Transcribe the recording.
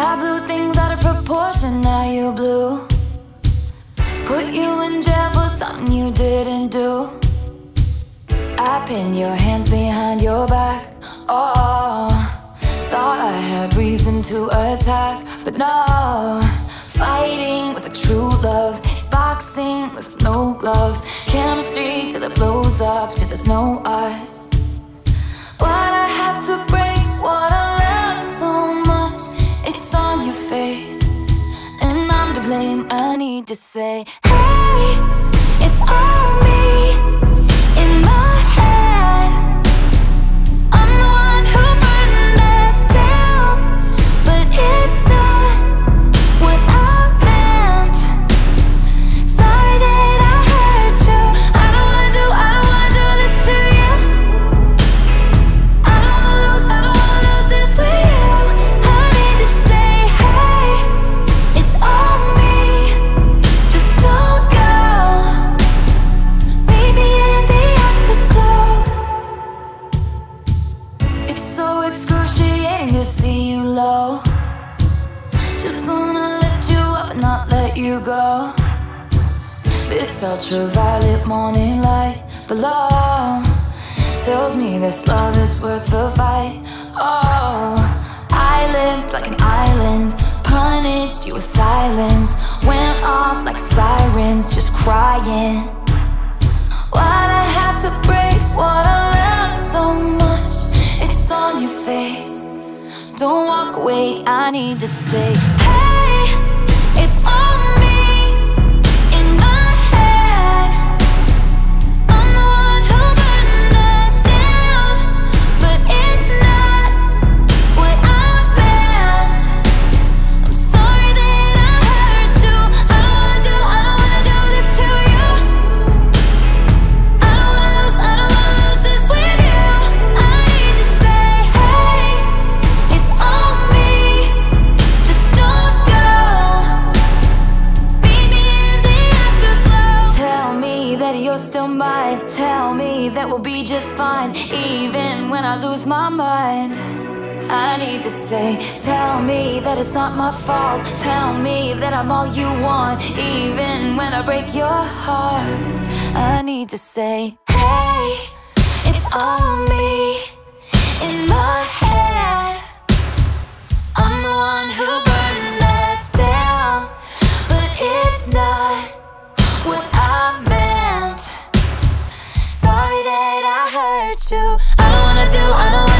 I blew things out of proportion, now you blew. Put you in jail for something you didn't do. I pinned your hands behind your back. Oh, thought I had reason to attack, but no. Fighting with a true love, it's boxing with no gloves. Chemistry till it blows up, till there's no us. Why'd I have to break what I love so much? It's on your face, and I'm to blame. I need to say, hey, it's on me. In my head, I'm the one who burned us down, but it's not what I meant. Sorry that I hurt you. I don't wanna do this to you. I don't wanna lose this with you. I need to say, hey, it's on me. Just don't go. Maybe in the afterglow. It's so excruciating to see you low. Just wanna lift you up and not let you go. This ultraviolet morning light below tells me this love is worth the fight. Oh, I lived like an island, punished you with silence. Went off like sirens, just crying. Why'd I have to break what I love so much? It's on your face. Don't walk away, I need to say, hey, it's on me. In my head, I'm the one who burned us down, but it's not what I meant. I'm sorry that I hurt you. I don't wanna do this to you. I don't wanna lose this with you. I need to say, hey, it's on me. Just don't go. Meet me in the afterglow. Tell me that you're still mine. Tell me that we'll be just fine, even when I lose my mind. I need to say, tell me that it's not my fault. Tell me that I'm all you want, even when I break your heart. I need to say, hey, it's on me. In my head, I'm the one who burned us down, but it's not what I meant. Sorry that I hurt you. I don't wanna